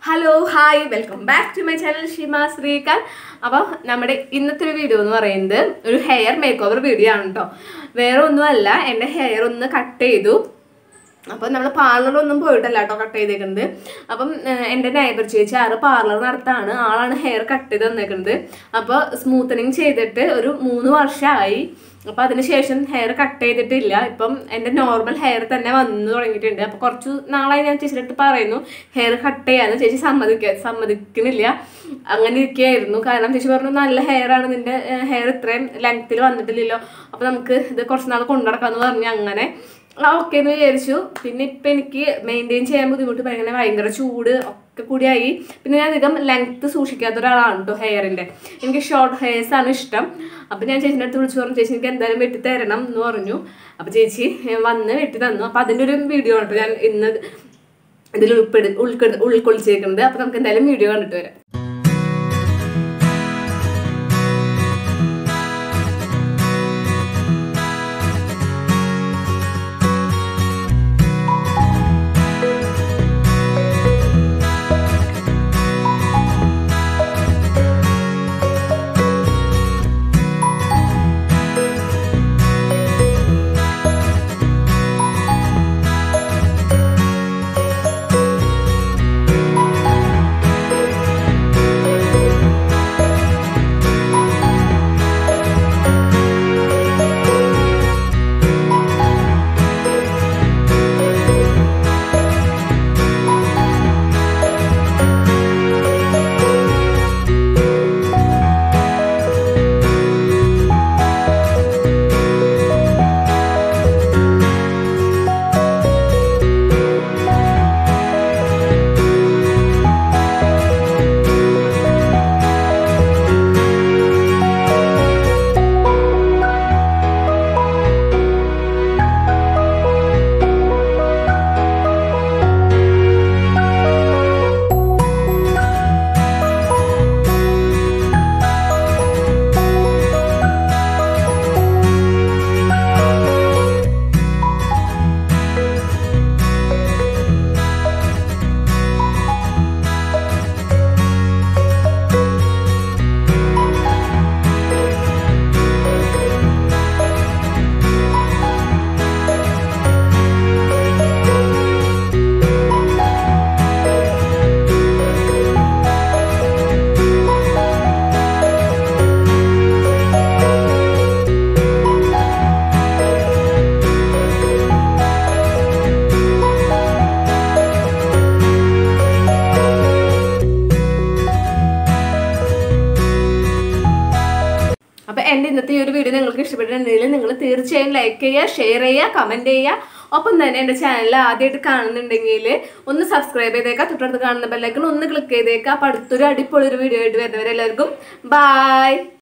Hello, hi, welcome back to my channel Shima Sreeganth. അപ്പോൾ നമ്മുടെ ഇന്നത്തെ ഒരു വീഡിയോ എന്ന് പറയുന്നത് ഒരു ഹെയർ മേക്ക് ഓവർ വീഡിയോ ആണ് കേട്ടോ. വേറെ ഒന്നുമല്ല, എൻ്റെ ഹെയർ ഒന്ന് കട്ട് ചെയ്തു. അപ്പോൾ നമ്മൾ പാർലറിലൊന്നും പോയിട്ടല്ല കേട്ടോ കട്ട് ചെയ്തേക്കുന്നത്. അപ്പം എൻ്റെ നൈബർ ചേച്ചി ആറ് പാർലർ നടത്താണ്, ആളാണ് ഹെയർ കട്ട് ചെയ്ത് തന്നേക്കുന്നത്. അപ്പോൾ സ്മൂത്തനിങ് ചെയ്തിട്ട് ഒരു 3 വർഷമായി. അപ്പോൾ അതിനുശേഷം ഹെയർ കട്ട് ചെയ്തിട്ടില്ല. ഇപ്പം എൻ്റെ നോർമൽ ഹെയർ തന്നെ വന്നു തുടങ്ങിയിട്ടുണ്ട്. അപ്പോൾ കുറച്ച് നാളായി ഞാൻ ചേച്ചിയുടെ അടുത്ത് പറയുന്നു ഹെയർ കട്ട് ചെയ്യാമെന്ന്. ചേച്ചി സമ്മതിക്കുന്നില്ല. അങ്ങനെ ഇരിക്കുകയായിരുന്നു. കാരണം ചേച്ചി പറഞ്ഞു നല്ല ഹെയർ ആണ്, നിൻ്റെ ഹെയർ ഇത്രയും ലെങ്ത്തിൽ വന്നിട്ടില്ലല്ലോ, അപ്പോൾ നമുക്ക് ഇത് കുറച്ച് നാൾ കൊണ്ടുനടക്കാമെന്ന് പറഞ്ഞു. അങ്ങനെ ഓക്കെ എന്ന് വിചാരിച്ചു. പിന്നെ ഇപ്പം എനിക്ക് മെയിൻറ്റെയിൻ ചെയ്യാൻ ബുദ്ധിമുട്ട്, ഭയങ്കര ചൂട് ഒക്കെ കൂടിയായി. പിന്നെ ഞാൻ അധികം ലെങ്ത്ത് സൂക്ഷിക്കാത്ത ഒരാളാണ് കേട്ടോ ഹെയറിൻ്റെ. എനിക്ക് ഷോർട്ട് ഹെയർസാണ് ഇഷ്ടം. അപ്പം ഞാൻ ചേച്ചിൻ്റെ അടുത്ത് വിളിച്ചു പറഞ്ഞു, ചേച്ചി എനിക്ക് എന്തായാലും വെട്ടി തരണം എന്ന് പറഞ്ഞു. അപ്പോൾ ചേച്ചി വന്ന് വെട്ടി തന്നു. അപ്പോൾ അതിൻ്റെ ഒരു വീഡിയോ ആണ് ഞാൻ ഇന്ന് ഇതിൽ ഉൾക്കൊള്ളിച്ചിരിക്കുന്നത്. അപ്പോൾ നമുക്ക് എന്തായാലും വീഡിയോ കണ്ടിട്ട് വരാം. അപ്പോൾ എൻ്റെ ഇന്നത്തെ ഈ ഒരു വീഡിയോ നിങ്ങൾക്ക് ഇഷ്ടപ്പെട്ടിട്ടുണ്ടെങ്കിൽ നിങ്ങൾ തീർച്ചയായും ലൈക്ക് ചെയ്യുക, ഷെയർ ചെയ്യുക, കമൻറ്റ് ചെയ്യുക. ഒപ്പം തന്നെ എൻ്റെ ചാനൽ ആദ്യമായിട്ട് കാണുന്നുണ്ടെങ്കിൽ ഒന്ന് സബ്സ്ക്രൈബ് ചെയ്തേക്കാം. തൊട്ടടുത്ത് കാണുന്ന ബെല്ലൈക്കൺ ഒന്ന് ക്ലിക്ക് ചെയ്തേക്കാം. അപ്പോൾ അടുത്തൊരു അടിപൊളി ഒരു വീഡിയോ ആയിട്ട് വരുന്നവരെല്ലാവർക്കും ബൈ.